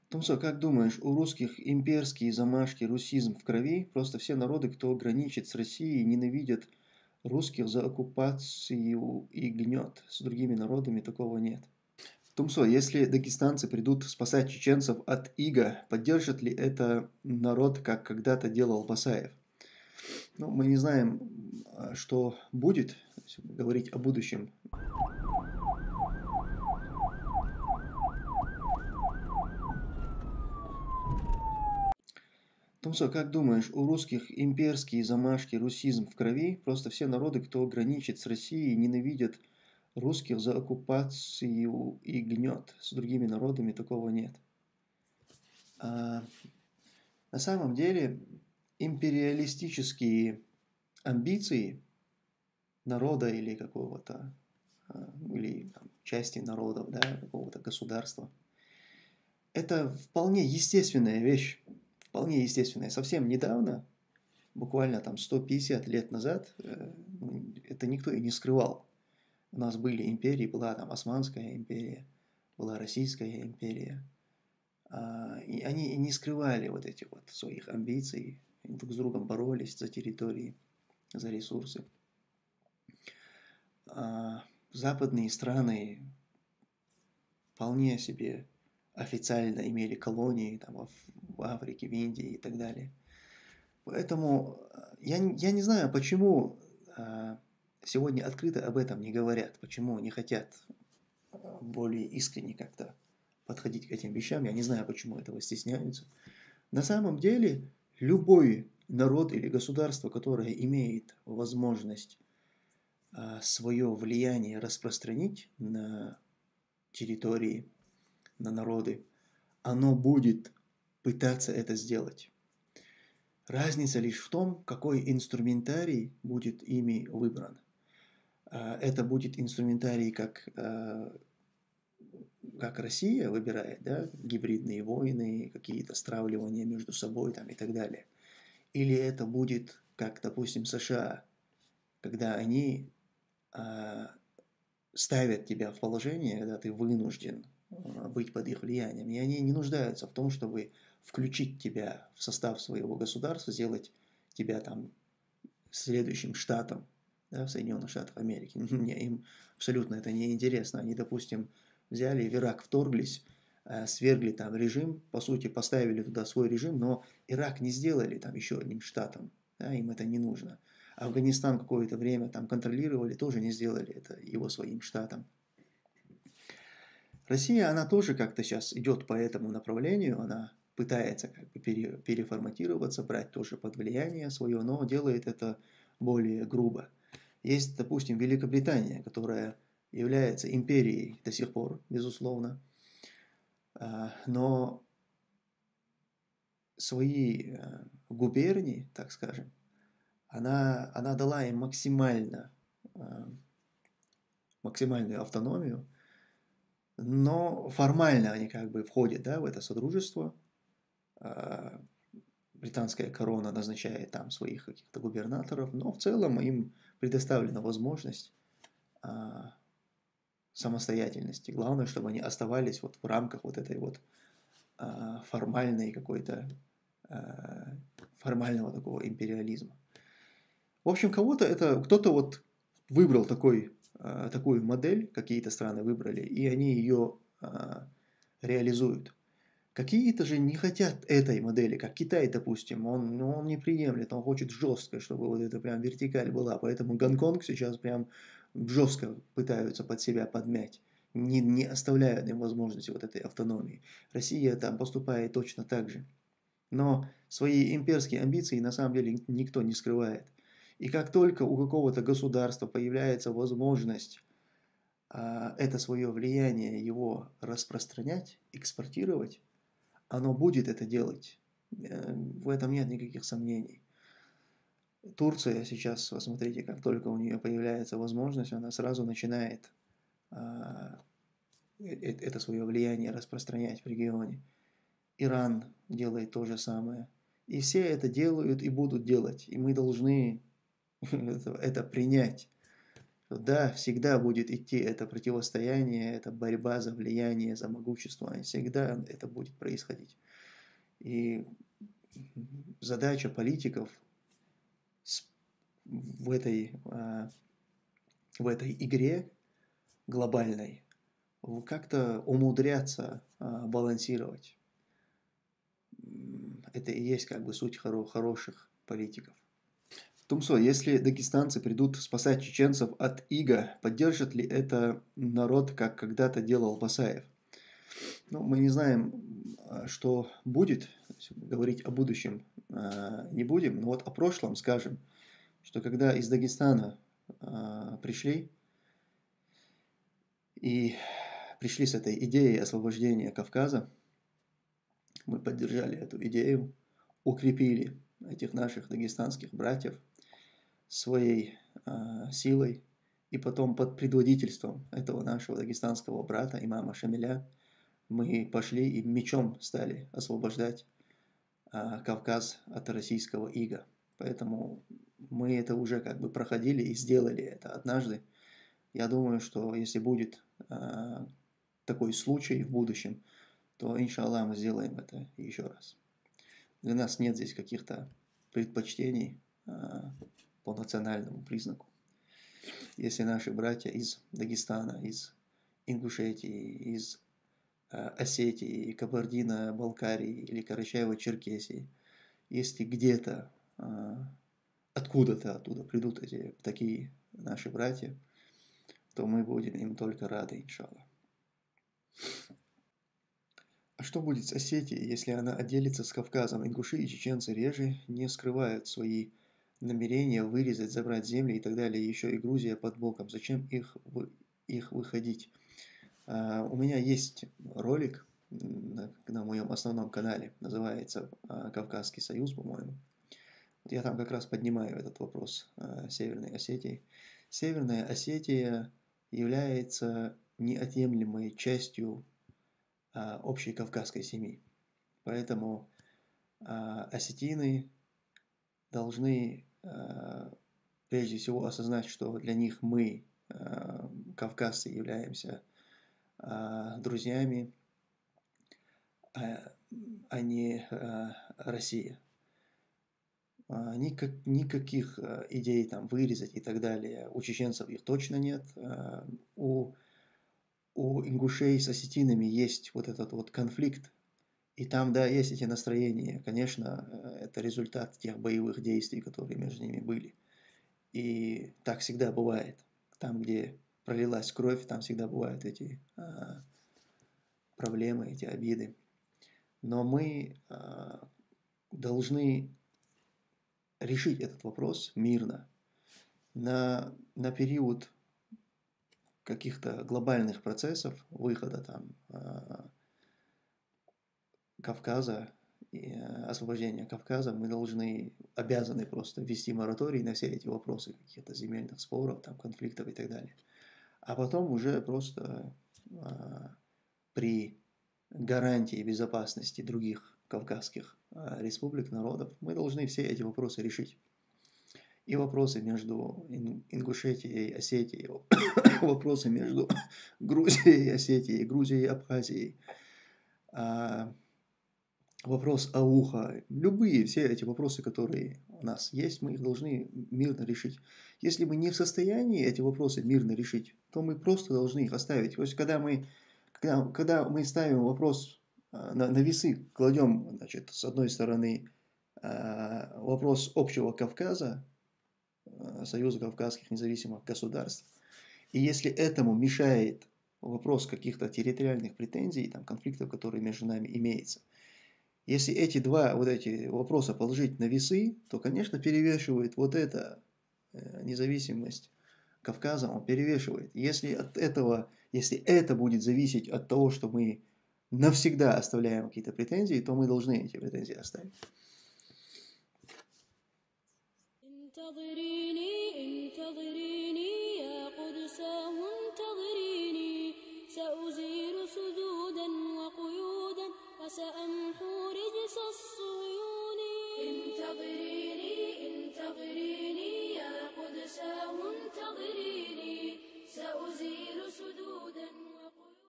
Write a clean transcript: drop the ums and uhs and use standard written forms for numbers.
Тумсо, как думаешь, у русских имперские замашки, русизм в крови? Просто все народы, кто граничит с Россией, ненавидят русских за оккупацию и гнет. С другими народами такого нет. Тумсо, если дагестанцы придут спасать чеченцев от ига, поддержит ли это народ, как когда-то делал Басаев? Ну, мы не знаем, что будет, если говорить о будущем. Тумсо, как думаешь, у русских имперские замашки, русизм в крови? Просто все народы, кто граничит с Россией, ненавидят русских за оккупацию и гнет. С другими народами такого нет. А, на самом деле, империалистические амбиции народа или какого-то, или там, части народов, да, какого-то государства, это вполне естественная вещь. Вполне естественная. Совсем недавно, буквально там 150 лет назад, это никто и не скрывал. У нас были империи, была там Османская империя, была Российская империя. И они не скрывали вот этих вот своих амбиций, они друг с другом боролись за территории, за ресурсы. Западные страны вполне себе официально имели колонии там, в Африке, в Индии и так далее. Поэтому я не знаю, почему сегодня открыто об этом не говорят, почему не хотят более искренне как-то подходить к этим вещам. Я не знаю, почему этого стесняются. На самом деле, любой народ или государство, которое имеет возможность свое влияние распространить на территории, на народы, оно будет пытаться это сделать. Разница лишь в том, какой инструментарий будет ими выбран. Это будет инструментарий, как Россия выбирает, да, гибридные войны, какие-то стравливания между собой там, и так далее. Или это будет, как, допустим, США, когда они ставят тебя в положение, когда ты вынужден быть под их влиянием, и они не нуждаются в том, чтобы включить тебя в состав своего государства, сделать тебя там следующим штатом, да, в Соединенных Штатах Америки. Не, им абсолютно это не интересно. Они, допустим, взяли в Ирак, вторглись, свергли там режим, по сути, поставили туда свой режим, но Ирак не сделали там еще одним штатом, да, им это не нужно. Афганистан какое-то время там контролировали, тоже не сделали это его своим штатом. Россия, она тоже как-то сейчас идет по этому направлению, она пытается как бы переформатироваться, брать тоже под влияние свое, но делает это более грубо. Есть, допустим, Великобритания, которая является империей до сих пор, безусловно, но свои губернии, так скажем, она дала им максимальную автономию, но формально они как бы входят, да, в это содружество. Британская корона назначает там своих каких-то губернаторов, но в целом им предоставлена возможность самостоятельности. Главное, чтобы они оставались вот в рамках вот этой вот формальной какой-то, формального такого империализма. В общем, кто-то вот выбрал такую модель, какие-то страны выбрали, и они ее реализуют. Какие-то же не хотят этой модели, как Китай, допустим, он не приемлет, он хочет жестко, чтобы вот это прям вертикаль была, поэтому Гонконг сейчас прям жестко пытаются под себя подмять, не оставляют им возможности вот этой автономии. Россия там поступает точно так же, но свои имперские амбиции на самом деле никто не скрывает. И как только у какого-то государства появляется возможность это свое влияние его распространять, экспортировать, оно будет это делать. В этом нет никаких сомнений. Турция сейчас, посмотрите, как только у нее появляется возможность, она сразу начинает это свое влияние распространять в регионе. Иран делает то же самое. И все это делают и будут делать. И мы должны это принять. Да, всегда будет идти это противостояние, это борьба за влияние, за могущество, и всегда это будет происходить. И задача политиков в этой игре глобальной как-то умудряться балансировать. Это и есть как бы суть хороших политиков. Тумсо, если дагестанцы придут спасать чеченцев от ига, поддержит ли это народ, как когда-то делал Басаев? Ну, мы не знаем, что будет, говорить о будущем не будем, но вот о прошлом скажем, что когда из Дагестана пришли с этой идеей освобождения Кавказа, мы поддержали эту идею, укрепили этих наших дагестанских братьев своей силой, и потом под предводительством этого нашего дагестанского брата, имама Шамиля, мы пошли и мечом стали освобождать Кавказ от российского ига. Поэтому мы это уже как бы проходили и сделали это однажды. Я думаю, что если будет такой случай в будущем, то, иншаллах, мы сделаем это еще раз. Для нас нет здесь каких-то предпочтений по национальному признаку. Если наши братья из Дагестана, из Ингушетии, из Осетии, Кабардино-Балкарии или Карачаево-Черкесии, если где-то, откуда-то оттуда придут такие наши братья, то мы будем им только рады, иншаллах. А что будет с Осетией, если она отделится с Кавказом? Ингуши и чеченцы реже не скрывают свои намерения вырезать, забрать земли и так далее. Еще и Грузия под боком. Зачем их выходить? У меня есть ролик на моем основном канале, называется «Кавказский союз», по-моему. Я там как раз поднимаю этот вопрос Северной Осетии. Северная Осетия является неотъемлемой частью общей кавказской семьи. Поэтому осетины должны прежде всего осознать, что для них мы, кавказцы, являемся друзьями, а не Россия. Никаких идей там вырезать и так далее. У чеченцев их точно нет. У ингушей с осетинами есть вот этот вот конфликт. И там, да, есть эти настроения. Конечно, это результат тех боевых действий, которые между ними были. И так всегда бывает. Там, где пролилась кровь, там всегда бывают эти проблемы, эти обиды. Но мы должны решить этот вопрос мирно. На период каких-то глобальных процессов, выхода там Кавказа, освобождения Кавказа, мы обязаны просто ввести мораторий на все эти вопросы каких-то земельных споров, там, конфликтов и так далее. А потом уже просто при гарантии безопасности других кавказских республик, народов, мы должны все эти вопросы решить. И вопросы между Ингушетией и Осетией, вопросы между Грузией и Осетией, Грузией и Абхазией, вопрос Ауха, любые все эти вопросы, которые у нас есть, мы их должны мирно решить. Если мы не в состоянии эти вопросы мирно решить, то мы просто должны их оставить. То есть, когда мы ставим вопрос на весы, кладем, значит, с одной стороны вопрос общего Кавказа, Союза Кавказских независимых государств, и если этому мешает вопрос каких-то территориальных претензий, там, конфликтов, которые между нами имеются, если эти два вот эти вопроса положить на весы, то, конечно, перевешивает вот эта независимость Кавказа, он перевешивает. Если это будет зависеть от того, что мы навсегда оставляем какие-то претензии, то мы должны эти претензии оставить. سأمحو رجس الصهيون انتظريني انتظريني يا قدساه انتظريني سأزيل